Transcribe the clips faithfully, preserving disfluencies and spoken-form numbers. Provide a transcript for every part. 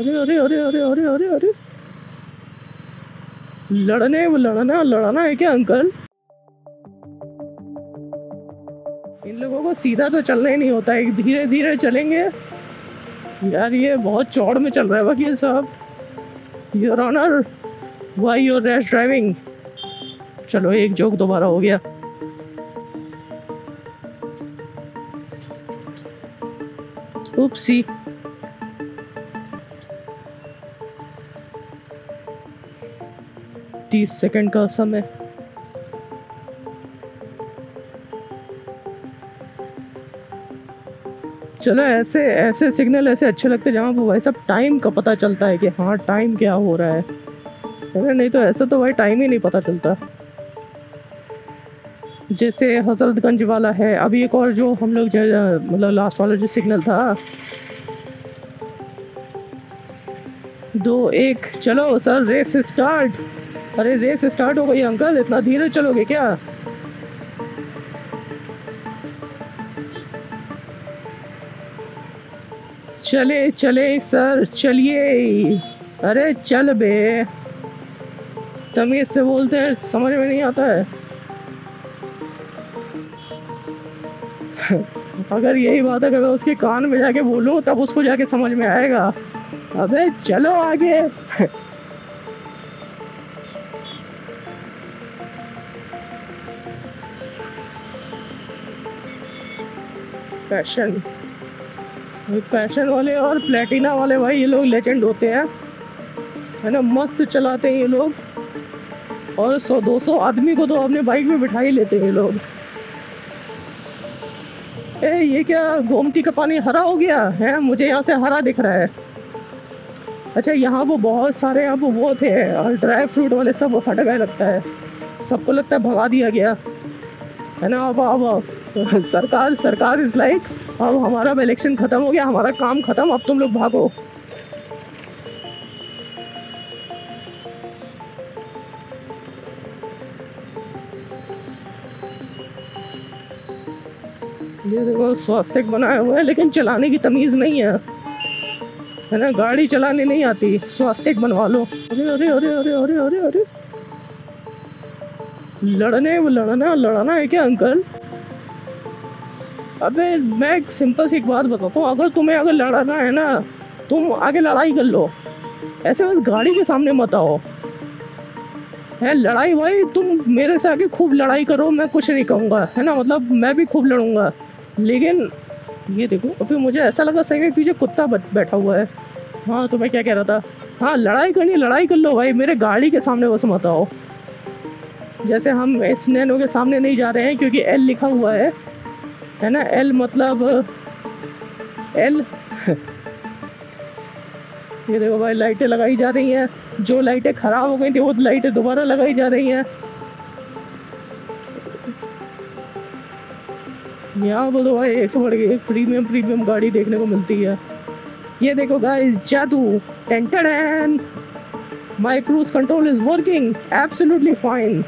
अरे अरे अरे अरे अरे अरे अरे, लड़ने लड़ना लड़ना है क्या अंकल? इन लोगों को सीधा तो चलना ही नहीं होता है, धीरे धीरे चलेंगे। यार ये बहुत चौड़ में चल रहा है वकील साहब। Your honour, why your rash driving? चलो एक जोक दोबारा हो गया। उपसी। तीस सेकंड का समय। चलो ऐसे ऐसे सिग्नल ऐसे अच्छे लगते हैं जहाँ पर भाई साहब टाइम का पता चलता है कि हाँ टाइम क्या हो रहा है। अरे नहीं तो ऐसा तो भाई टाइम ही नहीं पता चलता। जैसे हजरतगंज वाला है, अभी एक और जो हम लोग मतलब लास्ट वाला जो सिग्नल था। दो एक, चलो सर रेस स्टार्ट। अरे रेस स्टार्ट हो गई अंकल, इतना धीरे चलोगे क्या? चले चले सर चलिए। अरे चल बे, तमीज से बोलते हैं, समझ में नहीं आता है। अगर यही बात अगर मैं उसके कान में जाके बोलूं तब उसको जाके समझ में आएगा। अबे चलो आगे। पैशन, पैशन वाले और प्लेटिना वाले भाई ये लोग लेजेंड होते हैं, है ना। मस्त चलाते हैं ये लोग, और सौ दो सौ आदमी को तो अपने बाइक में बिठा ही लेते हैं ये लोग। ए ये क्या गोमती का पानी हरा हो गया है? मुझे यहाँ से हरा दिख रहा है। अच्छा यहाँ वो बहुत सारे अब वो थे और ड्राई फ्रूट वाले सब हट गए लगता है, सबको लगता है भगा दिया गया, है ना। अब अब सरकार सरकार इज लाइक अब हमारा इलेक्शन खत्म हो गया, हमारा काम खत्म, अब तुम लोग भागो। ये देखो स्वास्थ्य बनाया हुआ है लेकिन चलाने की तमीज नहीं है, है ना। गाड़ी चलाने नहीं आती, स्वास्थ्य बनवा लो। अरे अरे अरे अरे अरे अरे अरे, लड़ने लड़ना लड़ना है क्या अंकल? अबे मैं एक सिंपल सी एक बात बताता हूँ, अगर तुम्हें अगर लड़ना है ना तुम आगे लड़ाई कर लो, ऐसे बस गाड़ी के सामने मत आओ। है लड़ाई भाई, तुम मेरे से आगे खूब लड़ाई करो, मैं कुछ नहीं कहूँगा, है ना। मतलब मैं भी खूब लड़ूंगा, लेकिन ये देखो अभी मुझे ऐसा लगा सही में पीछे कुत्ता बैठा हुआ है। हाँ तो मैं क्या कह रहा था, हाँ लड़ाई करनी लड़ाई कर लो भाई, मेरे गाड़ी के सामने बस मत आओ। जैसे हम इस नैनो के सामने नहीं जा रहे हैं क्योंकि एल लिखा हुआ है, है ना। एल मतलब एल। ये देखो भाई लाइटें लगाई जा रही हैं, जो लाइटें खराब हो गई थी वो लाइटें दोबारा लगाई जा रही हैं। यहाँ पर तो भाई एक सौ बढ़ के एक प्रीमियम प्रीमियम गाड़ी देखने को मिलती है। ये देखो गाइस जादू, टेंटन, my cruise control is working absolutely fine.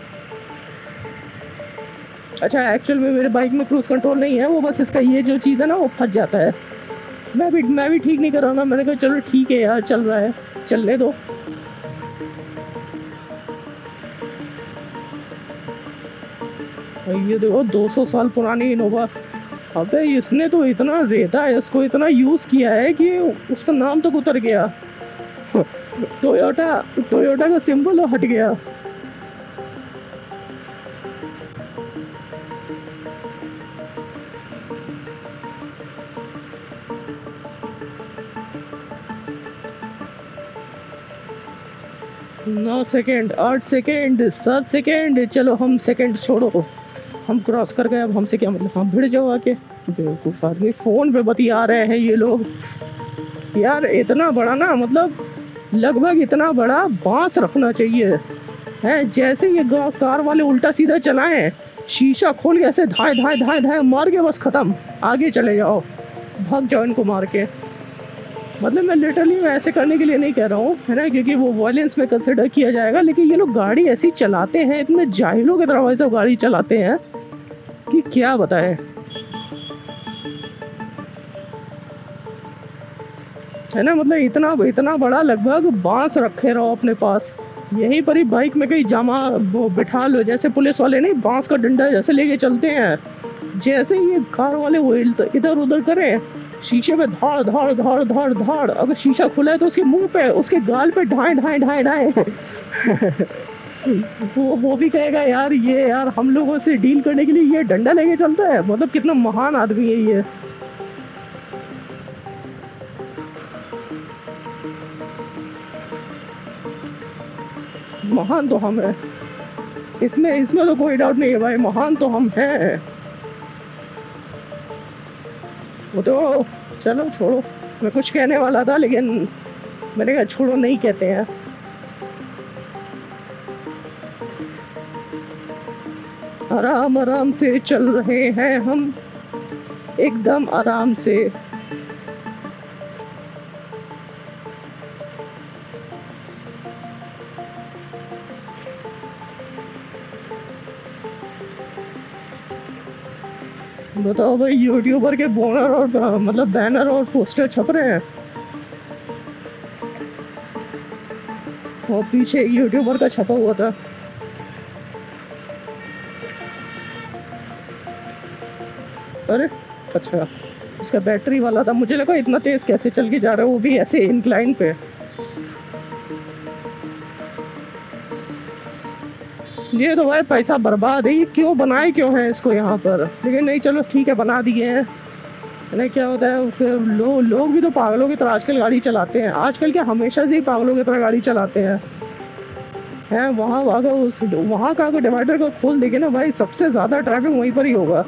अच्छा एक्चुअल में मेरे बाइक में क्रूज कंट्रोल नहीं है, वो बस इसका ये जो चीज़ है ना वो फंस जाता है। मैं भी मैं भी ठीक नहीं कर रहा ना, मैंने कहा चलो ठीक है यार चल रहा है, चलने दो। ये देखो दो सौ साल पुरानी इनोवा। अबे इसने तो इतना रेता है, इसको इतना यूज़ किया है कि उसका नाम तक उतर गया। टोयोटा टोयोटा का सिंबल हट गया। नौ सेकेंड, आठ सेकेंड, सात सेकेंड, चलो हम सेकेंड छोड़ो, हम क्रॉस कर गए, अब हमसे क्या मतलब, हम भिड़ जाओ आके। बेवकूफ़ आदमी, फ़ोन पे बतिया रहे हैं ये लोग। यार इतना बड़ा ना, मतलब लगभग इतना बड़ा बांस रखना चाहिए है, जैसे ये कार वाले उल्टा सीधा चलाएं, शीशा खोल के ऐसे धाए धाए धाए धाए मार के बस ख़त्म, आगे चले जाओ, भाग जाओ इनको मार के। मतलब मैं लिटरली मैं ऐसे करने के लिए नहीं कह रहा हूँ, है ना, क्योंकि वो वायलेंस में कंसिडर किया जाएगा, लेकिन ये लोग गाड़ी ऐसी चलाते हैं, इतने जाहिलों की तरह वैसे गाड़ी चलाते हैं कि क्या बताएं। है ना, मतलब इतना इतना बड़ा लगभग बांस रखे रहो अपने पास, यहीं पर ही बाइक में कहीं जमा वो बिठा लो, जैसे पुलिस वाले नहीं बांस का डंडा जैसे लेके चलते हैं, जैसे ये कार वाले वो इधर उधर करें, शीशे पे धाड़ धाड़ धाड़ धाड़ धाड़, अगर शीशा खुला है तो उसके मुंह पे उसके गाल पे ढाए ढाए ढाए ढाए वो वो भी कहेगा यार ये यार हम लोगों से डील करने के लिए ये डंडा लेके चलता है, मतलब कितना महान आदमी है ये। महान तो हम है, इसमें इसमें तो कोई डाउट नहीं है भाई, महान तो हम हैं। वो तो चलो छोड़ो, मैं कुछ कहने वाला था लेकिन मैंने कहा छोड़ो, नहीं कहते हैं। आराम आराम से चल रहे हैं हम, एकदम आराम से। बताओ भाई, यूट्यूबर के बोनर और मतलब बैनर और पोस्टर छप रहे हैं, और पीछे यूट्यूबर का छपा हुआ था। अरे अच्छा, उसका बैटरी वाला था, मुझे लगा इतना तेज कैसे चल के जा रहा है, वो भी ऐसे इंक्लाइन पे। ये तो भाई पैसा बर्बाद है, ये क्यों बनाए क्यों है इसको यहाँ पर, लेकिन नहीं चलो ठीक है बना दिए हैं। नहीं क्या होता है फिर लो, लोग भी तो पागलों की तरह आजकल गाड़ी चलाते हैं, आजकल क्या हमेशा से ही पागलों की तरह गाड़ी चलाते हैं हैं वहाँ वहाँ का उस वहाँ का अगर डिवाइडर को खोल देंगे ना भाई, सबसे ज़्यादा ट्रैफिक वहीं पर ही होगा।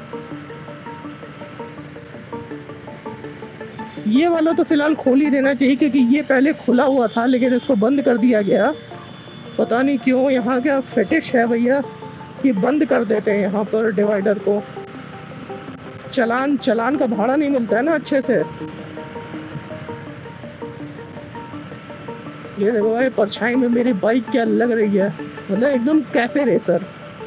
ये वाला तो फिलहाल खोल ही देना चाहिए, क्योंकि ये पहले खुला हुआ था लेकिन इसको बंद कर दिया गया, पता नहीं क्यों, यहाँ क्या फेटिश है भैया कि बंद कर देते हैं यहाँ पर डिवाइडर को। चलान चलान का भाड़ा नहीं मिलता है ना अच्छे से। ये देखो भाई परछाई में मेरी बाइक क्या लग रही है, मतलब एकदम कैफे रेसर।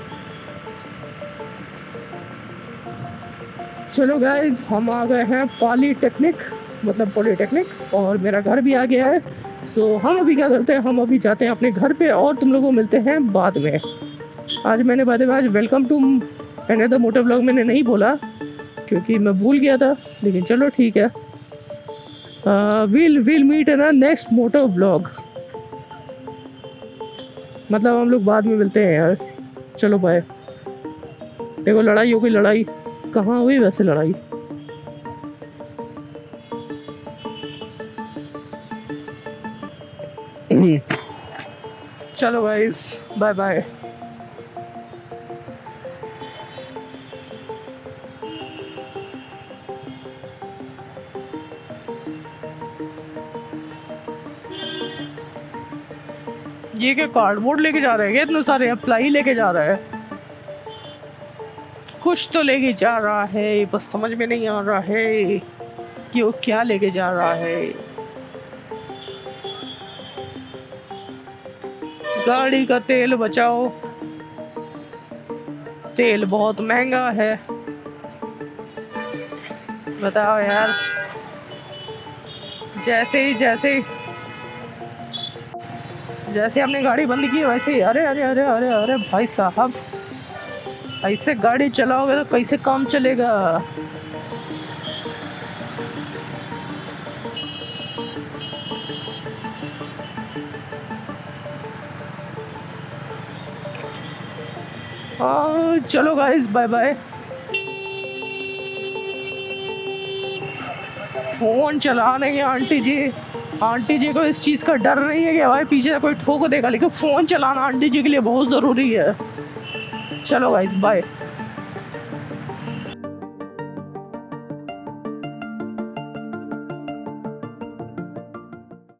चलो गाइज, हम आ गए हैं पॉलीटेक्निक, मतलब पॉलीटेक्निक, और मेरा घर भी आ गया है। सो हम अभी क्या करते हैं, हम अभी जाते हैं अपने घर पे और तुम लोगों को मिलते हैं बाद में। आज मैंने बाद में आज welcome to another motor vlog मैंने नहीं बोला क्योंकि मैं भूल गया था, लेकिन चलो ठीक है, will will meet in a next motor vlog, मतलब हम लोग बाद में मिलते हैं यार। चलो बाय। देखो लड़ाई हो गई, लड़ाई कहाँ हुई वैसे लड़ाई, चलो गाइस बाय बाय। ये क्या कार्डबोर्ड लेके जा रहे हैं, इतने सारे अप्लाई लेके जा रहा है, कुछ तो लेके जा रहा है, बस समझ में नहीं आ रहा है कि वो क्या लेके जा रहा है। गाड़ी का तेल बचाओ, तेल बहुत महंगा है, बताओ यार। जैसे ही जैसे जैसे आपने गाड़ी बंद की वैसे ही अरे अरे अरे अरे अरे भाई साहब, ऐसे गाड़ी चलाओगे तो कैसे काम चलेगा। हाँ चलो गाइस बाय बाय। फोन चला रही है आंटी जी, आंटी जी को इस चीज़ का डर नहीं है कि भाई पीछे से कोई ठोक देगा, लेकिन फ़ोन चलाना आंटी जी के लिए बहुत ज़रूरी है। चलो गाइस बाय।